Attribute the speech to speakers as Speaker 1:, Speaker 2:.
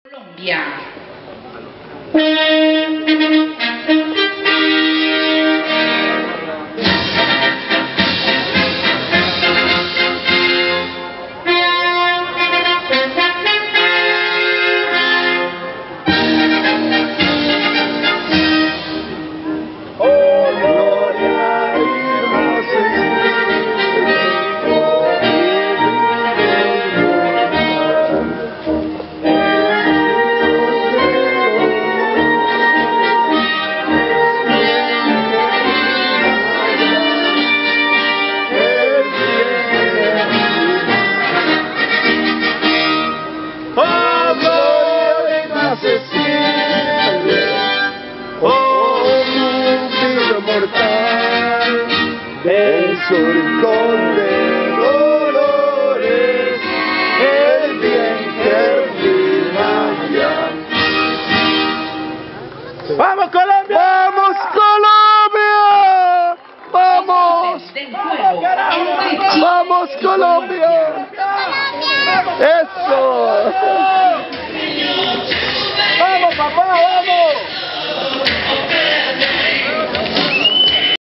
Speaker 1: Colombia.
Speaker 2: En su rincón de dolores, el bien termina ya. ¡Vamos Colombia! ¡Vamos Colombia! ¡Vamos! ¡Vamos Colombia! ¡Eso! ¡Vamos papá, vamos!